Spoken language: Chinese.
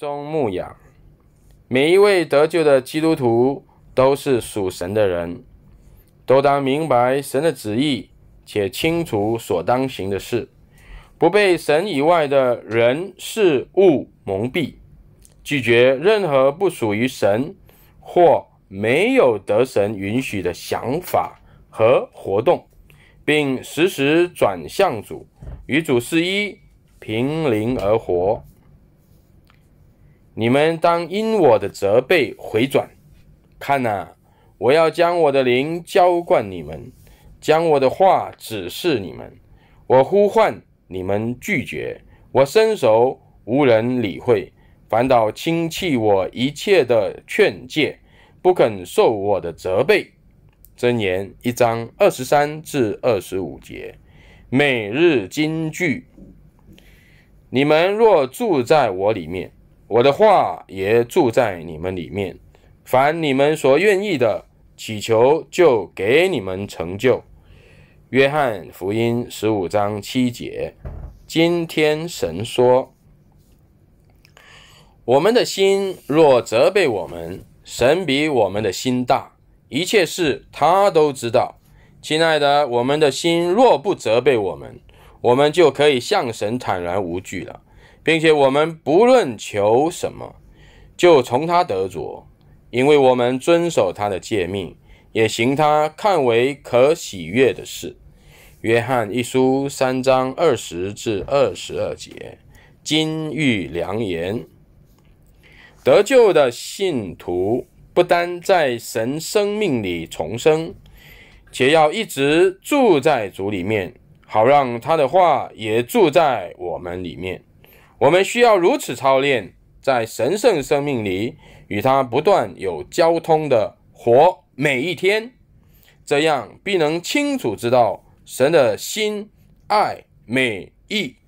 中牧养。每一位得救的基督徒都是属神的人，都当明白神的旨意，且清楚所当行的事，不被神以外的人事物蒙蔽，拒绝任何不属于神或没有得神允许的想法和活动，并时时转向主，与主是一，凭灵而活。你们当因我的责备回转，看哪，我要将我的灵浇灌你们，将我的话指示你们。我呼唤，你们拒绝；我伸手，无人理会，反倒轻弃我一切的劝诫，不肯受我的责备。箴言1章23至25节，每日金句。你们若住在我里面，我的话也住在你们里面，凡你们所愿意的，祈求就给你们成就。约翰福音15章7节。今天神说，我们的心若责备我们，神比我们的心大，一切事他都知道。亲爱的，我们的心若不责备我们，我们就可以向神坦然无惧了，并且我们不论求什么，就从他得着，因为我们遵守他的诫命，也行他看为可喜悦的事。约翰一书3章20至22节。金玉良言。得救的信徒不单在神生命里重生，且要一直住在主里面，好让他的话也住在我们里面。我们需要如此操练，在神圣生命里与他不断有交通的活每一天，这样必能清楚知道神的心、爱、美、意